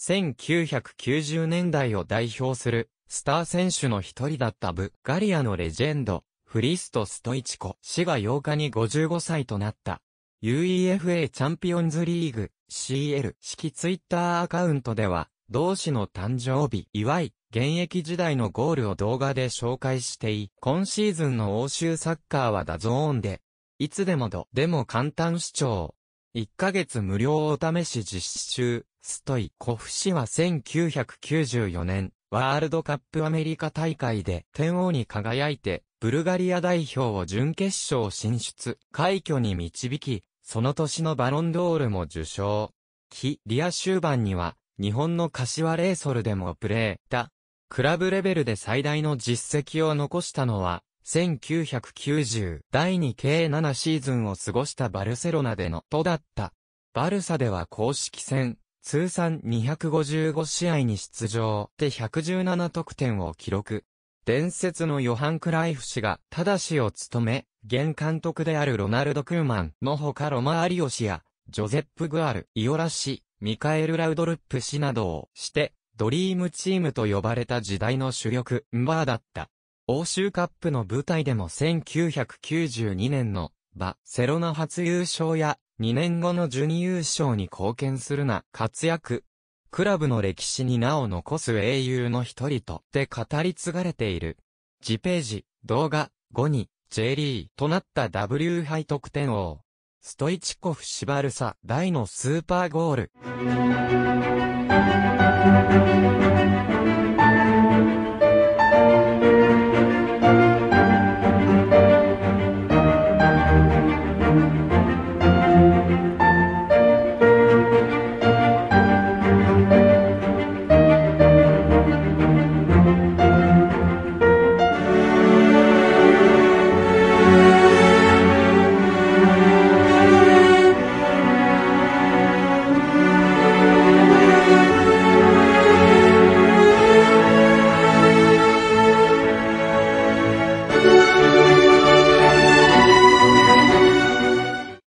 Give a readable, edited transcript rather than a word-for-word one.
1990年代を代表するスター選手の一人だったブガリアのレジェンド、フリスト・ストイチコ氏が8日に55歳となった。UEFA チャンピオンズリーグ CL 式ツイッターアカウントでは、同氏の誕生日祝い、現役時代のゴールを動画で紹介して今シーズンの欧州サッカーはダゾーンで、いつでもでも簡単視聴。1ヶ月無料お試し実施中、ストイコフ氏は1994年、ワールドカップアメリカ大会で天王に輝いて、ブルガリア代表を準決勝進出、快挙に導き、その年のバロンドールも受賞。キリア終盤には、日本の柏レイソルでもプレーだ。クラブレベルで最大の実績を残したのは、1990第2計7シーズンを過ごしたバルセロナでのとだった。バルサでは公式戦、通算255試合に出場で117得点を記録。伝説のヨハン・クライフ氏が正しを務め、現監督であるロナルド・クーマンのほかロマアリオ氏や、ジョゼップ・グアル、イオラ氏、ミカエル・ラウドルップ氏などをして、ドリームチームと呼ばれた時代の主力、ンバーだった。欧州カップの舞台でも1992年のバセロナ初優勝や2年後の準優勝に貢献するな活躍。クラブの歴史に名を残す英雄の一人とで語り継がれている。次ページ、動画、5に J リーとなった W 杯得点王。ストイチコフ氏バルサ大のスーパーゴール。